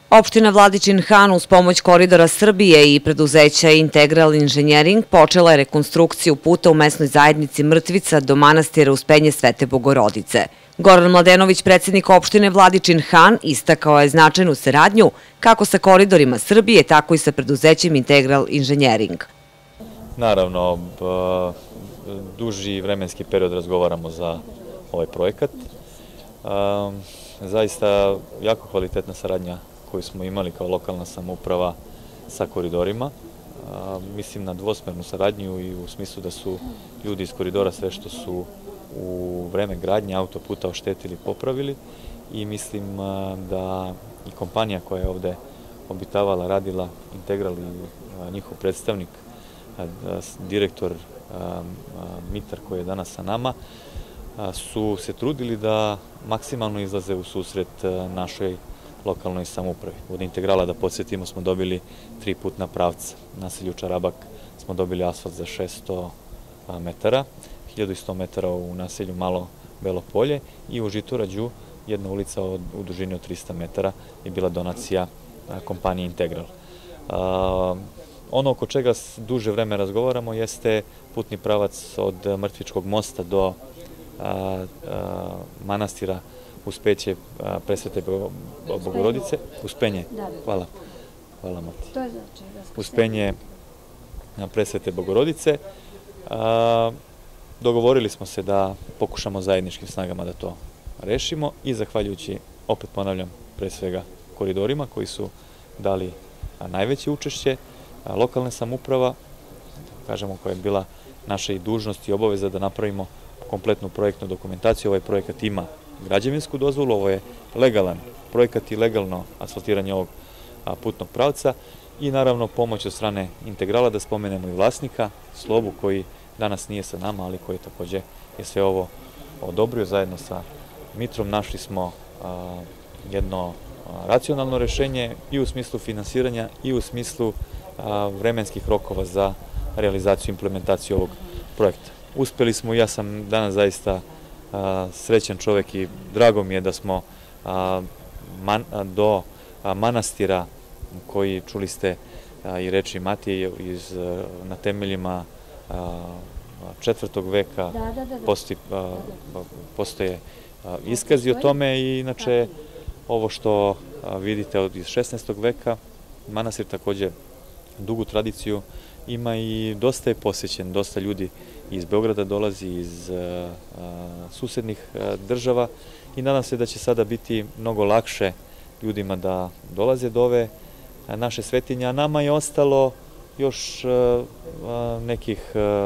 Opština Vladičin Han uz pomoć Koridora Srbije i preduzeća Integral Inženjering počela je rekonstrukciju puta u mesnoj zajednici Mrtvica do manastira Uspenje Svete Bogorodice. Goran Mladenović, predsjednik opštine Vladičin Han, istakao je značajnu saradnju kako sa Koridorima Srbije, tako i sa preduzećem Integral Inženjering. Naravno, duži vremenski period razgovaramo za ovaj projekat. Zaista jako kvalitetna saradnja koju smo imali kao lokalna samouprava sa koridorima. Mislim na dvosmernu saradnju i u smislu da su ljudi iz koridora sve što su u vreme gradnje autoputa oštetili, popravili i mislim da i kompanija koja je ovde obitavala, radila, Integral i njihov predstavnik, direktor Mitar koji je danas sa nama, su se trudili da maksimalno izlaze u susret našoj lokalnoj samoupravi. Od Integrala, da podsjetimo, smo dobili 3 putna pravca. Naselju Čarabak smo dobili asfalt za 600 metara, 1100 metara u naselju Malo Belo Polje i u Žitorađu jedna ulica u dužini od 300 metara je bila donacija kompanije Integral. Ono oko čega duže vreme razgovaramo jeste putni pravac od Mrtvičkog mosta do manastira Uspeće Presvete Bogorodice. Uspenje, hvala Mati. Uspenje Presvete Bogorodice. Dogovorili smo se da pokušamo zajedničkim snagama da to rešimo i zahvaljujući, opet ponavljam, pre svega koridorima koji su dali najveće učešće, lokalne samouprava, kažemo, koja je bila naša i dužnost i obaveza da napravimo kompletnu projektnu dokumentaciju. Ovaj projekat ima građevinsku dozvolu, ovo je legalan projekat i legalno asfaltiranje ovog putnog pravca i naravno pomoć od strane Integrala, da spomenemo i vlasnika, Slobu, koji danas nije sa nama, ali koji takođe je sve ovo odobrio zajedno sa Mitrom. Našli smo jedno racionalno rešenje i u smislu finansiranja i u smislu vremenskih rokova za realizaciju i implementaciju ovog projekta. Uspeli smo i ja sam danas zaista srećan čovek i drago mi je da smo do manastira koji, čuli ste i reči Matije, na temeljima 4. veka postoje iskazi o tome i inače ovo što vidite iz 16. veka, manastir takođe dugu tradiciju ima i dosta je posećen, dosta ljudi iz Beograda dolazi, iz susednih država i nadam se da će sada biti mnogo lakše ljudima da dolaze do ove naše svetinje, a nama je ostalo još nekih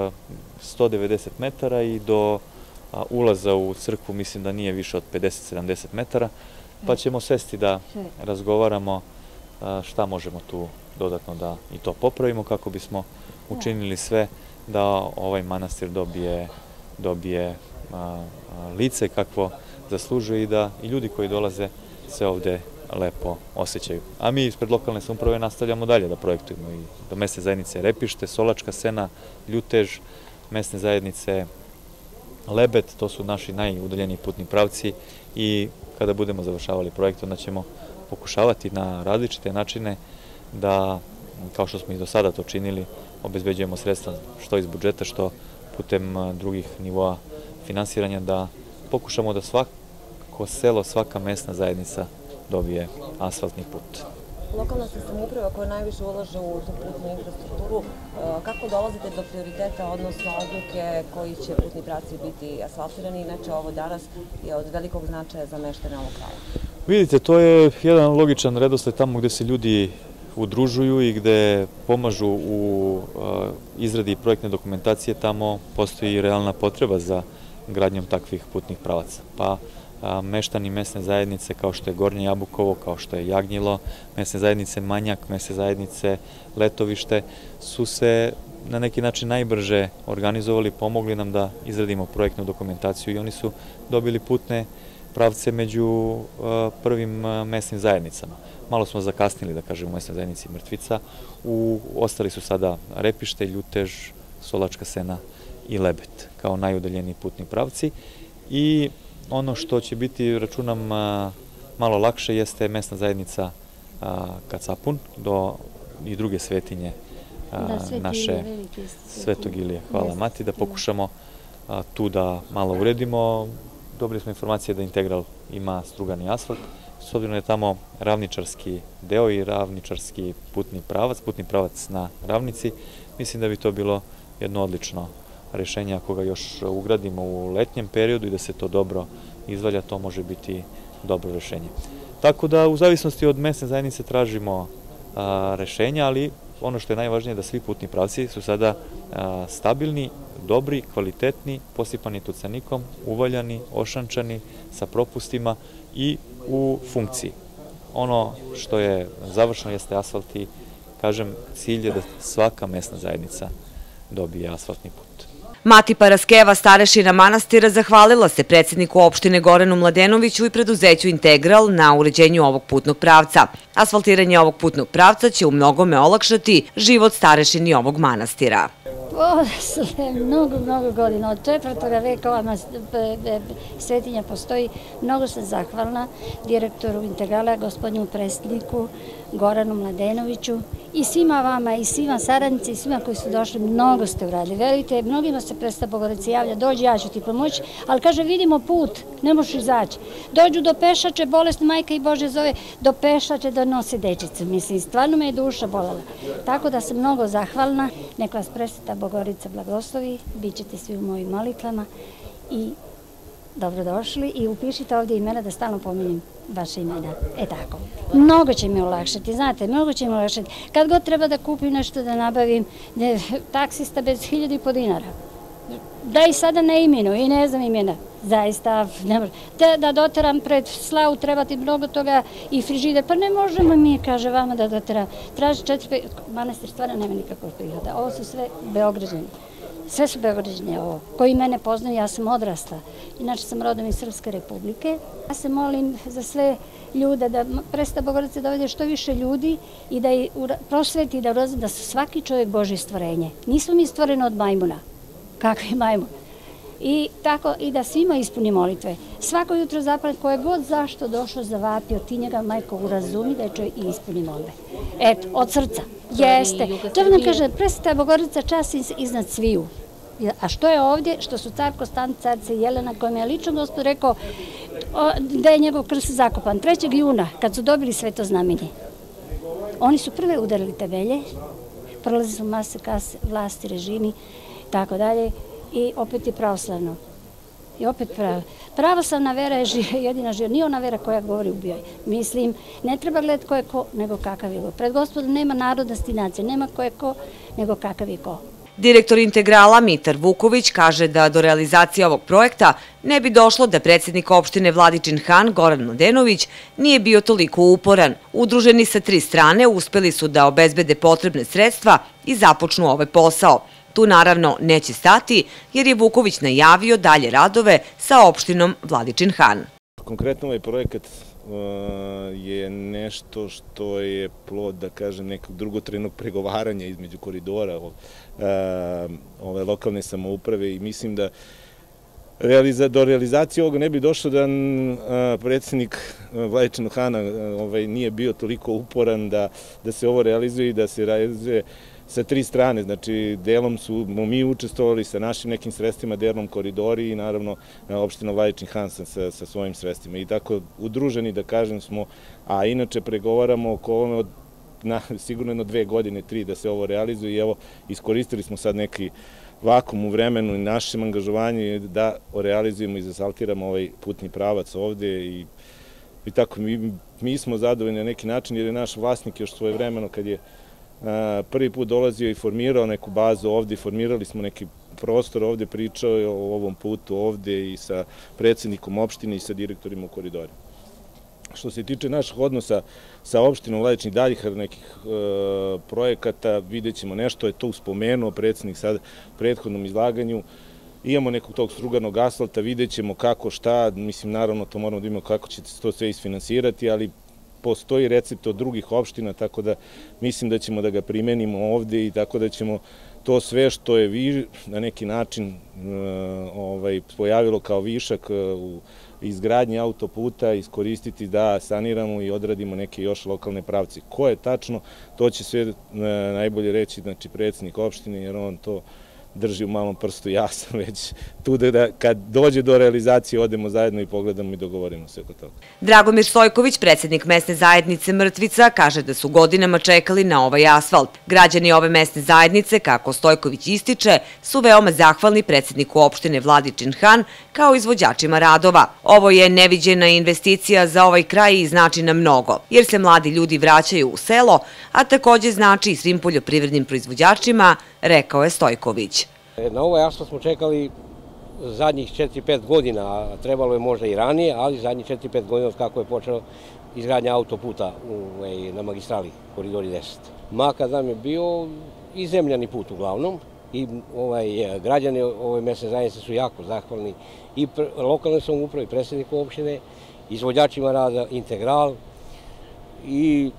190 metara i do ulaza u crkvu mislim da nije više od 50-70 metara, pa ćemo sesti da razgovaramo šta možemo tu dodatno da i to popravimo kako bismo učinili sve da ovaj manastir dobije lice kakvo zaslužuje i da i ljudi koji dolaze se ovde lepo osjećaju. A mi ispred lokalne samouprave nastavljamo dalje da projektujemo i do mesne zajednice Repište, Solačka Sena, Ljutež, mesne zajednice Lebet, to su naši najudaljeniji putni pravci i kada budemo završavali projekt, onda ćemo pokušavati na različite načine da, kao što smo i do sada to činili, obezbeđujemo sredstva što iz budžeta, što putem drugih nivoa finansiranja, da pokušamo da svako selo, svaka mesna zajednica dobije asfaltni put. Lokalna samouprava koja najviše ulaže u putnu infrastrukturu, kako dolazite do prioriteta, odnosno odluke koji će putni pravci biti asfaltirani? Inače, ovo danas je od velikog značaja za meštane ovog kraja. Vidite, to je jedan logičan redosled tamo gde se ljudi udružuju i gde pomažu u izradi projektne dokumentacije, tamo postoji i realna potreba za gradnjom takvih putnih pravaca. Pa meštani mesne zajednice kao što je Gornje Jabukovo, kao što je Jagnjilo, mesne zajednice Manjak, mesne zajednice Letovište su se na neki način najbrže organizovali, pomogli nam da izradimo projektnu dokumentaciju i oni su dobili putne pravce među prvim mesnim zajednicama. Malo smo zakasnili, da kažemo, u mesnoj zajednici Mrtvica, ostali su sada Repište, Ljutež, Solačka Sena i Lebet kao najudaljeniji putni pravci i ono što će biti, računam, malo lakše jeste mesna zajednica Kacapun i druge svetinje naše Svetog Ilije. Hvala Mati, da pokušamo tu da malo uredimo. Dobili smo informacije da Integral ima strugani asfalt, s obzirom da je tamo ravničarski deo i ravničarski putni pravac na ravnici. Mislim da bi to bilo jedno odlično rešenje ako ga još ugradimo u letnjem periodu i da se to dobro izvalja, to može biti dobro rešenje. Tako da u zavisnosti od mesne zajednice tražimo rešenja, ali ono što je najvažnije je da svi putni pravci su sada stabilni, dobri, kvalitetni, posipani tucanikom, uvaljani, ošančani, sa propustima i u funkciji. Ono što je završeno jeste asfalt i, kažem, cilj je da svaka mesna zajednica dobije asfaltni put. Mati Paraskeva, starešina manastira, zahvalila se predsjedniku opštine Goranu Mladenoviću i preduzeću Integral na uređenju ovog putnog pravca. Asfaltiranje ovog putnog pravca će u mnogome olakšati život starešini ovog manastira. Posle mnogo godina, od 4. veka ova svetinja postoji. Mnogo sam zahvalna direktoru Integrala, gospodinu predsjedniku Goranu Mladenoviću i svima vama i svima saradnici i svima koji su došli, mnogo ste uradili. Verujte, mnogima se Presveta Bogorodica javlja, dođi, ja ću ti pomoći, ali kaže vidimo put, ne možeš izaći. Dođu do pešače, bolesna majka i Bože zove, do pešače da nose dečicu. Mislim, stvarno me je duša bolala. Tako da sam mnogo zahvalna, nek vas Presveta Bogorodica blagoslovi, bit ćete svi u mojim molitvama i dobrodošli i upišite ovdje imena da stalno pominjem vaše imena. Tako. Mnogo će mi olakšati, znate, mnogo će mi olakšati. Kad god treba da kupim nešto da nabavim, taksista bez 1.500 dinara. Da i sada ne imenu i ne znam imena. Zaista, ne može. Da doteram pred slavu, treba ti mnogo toga i frižider. Pa ne možemo mi, kaže vama, da doteram. Traži 4-5, manastir stvarno nema nikakvog prihoda. Ovo su sve Beograđani. Sve su Beograđani ovo. Koji mene poznaju, ja sam odrasla. Inače sam rodom iz Srpske Republike. Ja se molim za sve ljude da Presveta Bogorodica dovede što više ljudi i da prosveti i da urazi da su svaki čovjek Božje stvorenje. Nismo mi stvoreni od majmuna. Kakvi majmun? I tako i da svima ispuni molitve. Svako jutro zapalit koje god zašto došlo zavapio, ti njega majko urazumi da je čovjek i ispuni molitve. Eto, od srca. Jeste. To vam kaže, Presveta Bogorodica čast iznad sviju. A što je ovdje? Što su car Konstantin, carica Jelena, kojom je lično Gospod rekao da je njegov krst zakopan. 3. juna, kad su dobili sveto znamenje. Oni su prve udarili temelje, prolazi su mase, kase, vlasti, režimi, tako dalje, i opet je pravoslavno. I opet pravoslavna vera je jedina živa, nije ona vera koja govori ubijaj. Mislim, ne treba gledati ko je ko, nego kakav je ko. Pred Gospodom nema narodnosti nacije, nema ko je ko, nego kakav je ko. Direktor Integrala Mitar Vuković kaže da do realizacije ovog projekta ne bi došlo da predsjednik opštine Vladičin Han Goran Mladenović nije bio toliko uporan. Udruženi sa 3 strane uspeli su da obezbede potrebne sredstva i započnu ovaj posao. Tu naravno neće stati jer je Vuković najavio dalje radove sa opštinom Vladičin Han. Konkretno ovaj projekat je nešto što je plod, da kažem, nekog dugotrajnog pregovaranja između koridora ove lokalne samouprave i mislim da do realizacije ovoga ne bi došlo da predsjednik Vladičinog Hana nije bio toliko uporan da se ovo realizuje i da se realizuje sa 3 strane. Znači, delom smo mi učestvovali sa našim nekim sredstvima, delom koridori i naravno opština Vladičin Han sa svojim sredstvima. I tako udruženi, da kažem, smo, a inače pregovaramo oko ovome od sigurno 2 godine, 3 da se ovo realizuje i evo, iskoristili smo sad neki vakum u vremenu i našem angažovanju da realizujemo i zasaltiramo ovaj putni pravac ovde i tako mi smo zadovoljni na neki način jer je naš vlasnik još svoje vremeno kad je prvi put dolazio i formirao neku bazu ovde, formirali smo neki prostor ovde, pričao je o ovom putu ovde i sa predsjednikom opštine i sa direktorima u koridorima. Što se tiče naših odnosa sa opštinom Vladičin daljih nekih projekata, vidjet ćemo nešto, je to spomenuo predsjednik sad u prethodnom izlaganju. Imamo nekog tog struganog asfalta, vidjet ćemo kako, šta, mislim naravno to moramo da imamo kako će se to sve isfinansirati, ali postoji recept od drugih opština, tako da mislim da ćemo da ga primenimo ovde i tako da ćemo to sve što je na neki način pojavilo kao višak u izgradnje autoputa iskoristiti da saniramo i odradimo neke još lokalne pravce. Ko je tačno, to će sve najbolje reći predsjednik opštine, jer on to drži u malom prstu. Ja sam već tu da kad dođe do realizacije odemo zajedno i pogledamo i dogovorimo se oko toga. Dragomir Stojković, predsjednik mesne zajednice Mrtvica, kaže da su godinama čekali na ovaj asfalt. Građani ove mesne zajednice, kako Stojković ističe, su veoma zahvalni predsjedniku opštine Vladičin Han kao izvođačima radova. Ovo je neviđena investicija za ovaj kraj i znači nam mnogo, jer se mladi ljudi vraćaju u selo, a takođe znači i svim poljoprivrednim proizvođačima, rekao je Stojković. Na ovaj asfalt smo čekali zadnjih 4-5 godina, a trebalo je možda i ranije, ali zadnjih 4-5 godina od kako je počela izgradnja autoputa na magistrali Koridori 10. Makadam je bio i zemljani put uglavnom i građani ove mesne zajednice su jako zahvalni i lokalne samouprave, i predsjedniku opštine, izvođačima rada Integral i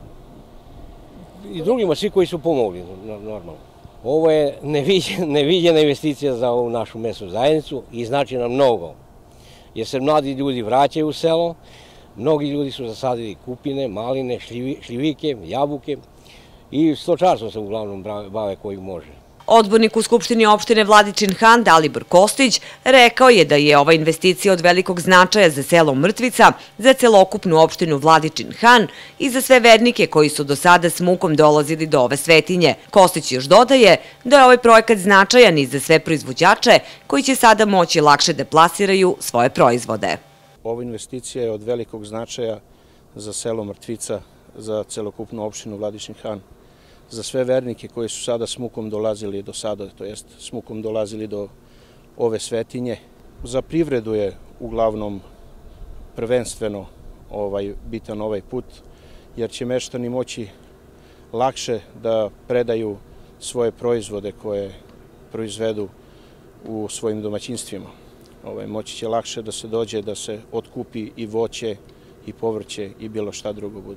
drugima, svi koji su pomogli normalno. Ovo je neviđena investicija za ovu našu mesnu zajednicu i znači nam mnogo, jer se mladi ljudi vraćaju u selo, mnogi ljudi su zasadili kupine, maline, šljivike, jabuke i stočarstvom se uglavnom bave koji može. Odbornik u Skupštini opštine Vladičin Han, Dalibor Kostić, rekao je da je ova investicija od velikog značaja za selo Mrtvica, za celokupnu opštinu Vladičin Han i za sve vernike koji su do sada s mukom dolazili do ove svetinje. Kostić još dodaje da je ovaj projekat značajan i za sve proizvođače koji će sada moći lakše da plasiraju svoje proizvode. Ova investicija je od velikog značaja za selo Mrtvica, za celokupnu opštinu Vladičin Han, za sve vernike koji su sada s mukom dolazili do sada, to jest s mukom dolazili do ove svetinje. Za privredu je uglavnom prvenstveno bitan ovaj put, jer će meštani moći lakše da predaju svoje proizvode koje proizvedu u svojim domaćinstvima. Moći će lakše da se dođe, da se otkupi i voće i povrće i bilo šta drugo bude.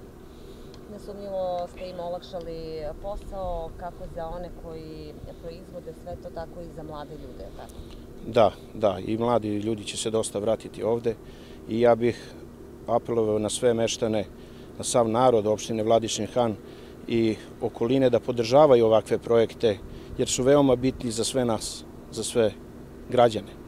Nesumnjivo ste im olakšali posao kako za one koji proizvode sve to, tako i za mlade ljude, tako? Da, i mladi ljudi će se dosta vratiti ovde i ja bih apelovao na sve meštane, na sav narod opštine Vladičin Han i okoline da podržavaju ovakve projekte, jer su veoma bitni za sve nas, za sve građane.